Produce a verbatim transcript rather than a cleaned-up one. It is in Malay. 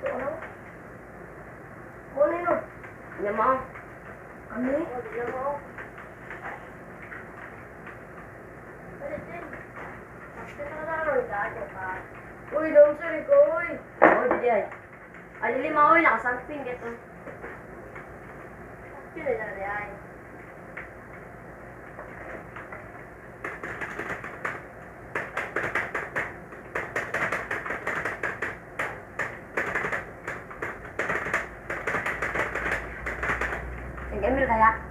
Ano? Kunin mo. Nya mo. Ano eh? Oh, nya mo. Uy, dong sorry ko, uy. Oh, di ay. Ay, lima oy nakasangping dito. Sino na di ay? Ang Emil kaya.